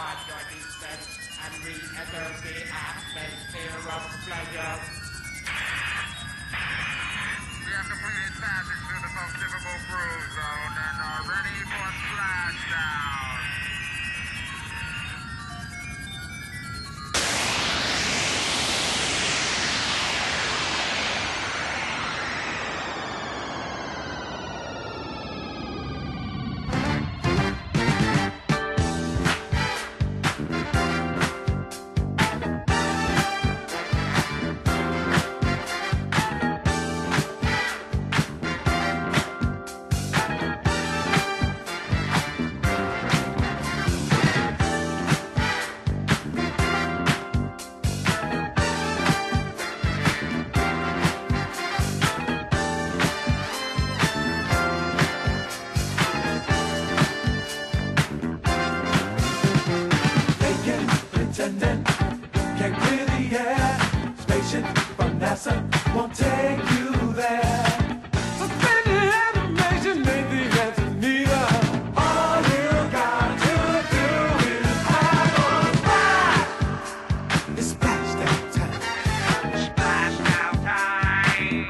on your descent and re-enter the atmosphere of pleasure. We have completed passage through the most difficult groove zone and are ready for splashdown. Can't clear the air. Spaceship from NASA won't take you there. Suspended animation ain't the answer neither. All you got to do is have a ride. It's splashdown time. Splashdown time.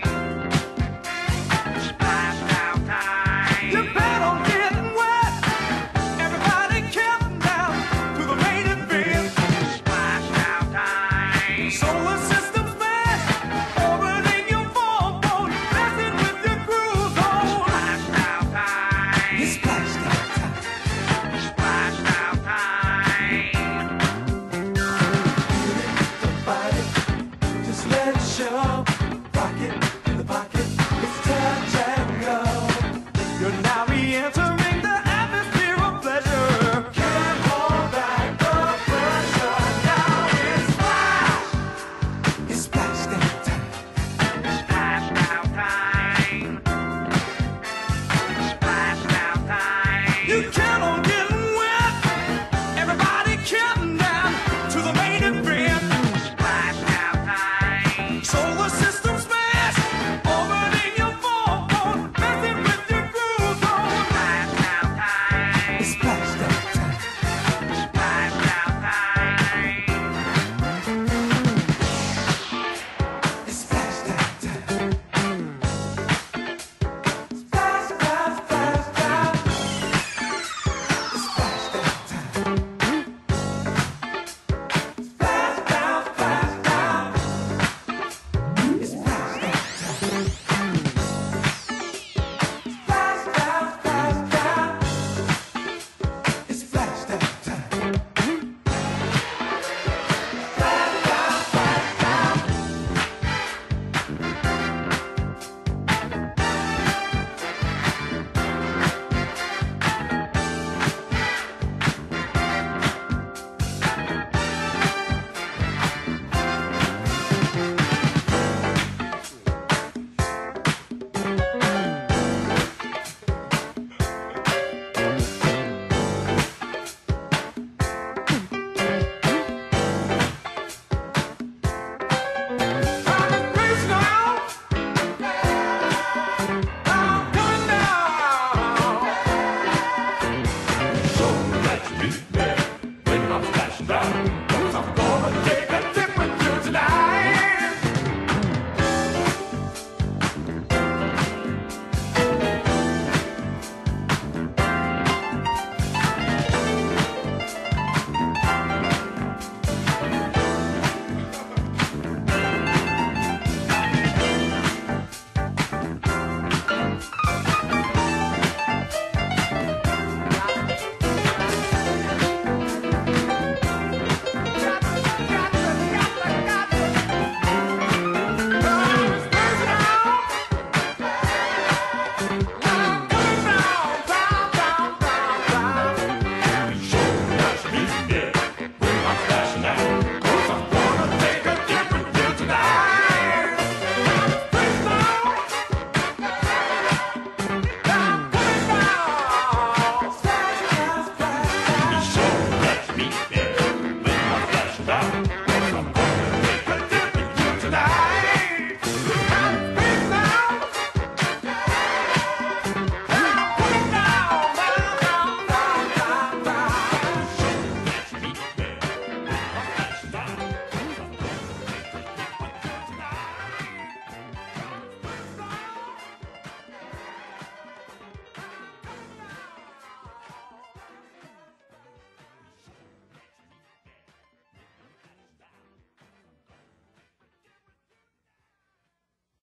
Splashdown time. You better get wet. Everybody count down to the main event. Splashdown time. Solar system smash, orbiting your phone, messing with your cruise zone. Splashdown time. It's splashdown time. Splashdown time. Don't fight it, just let it show. Rocket in the pocket, it's touch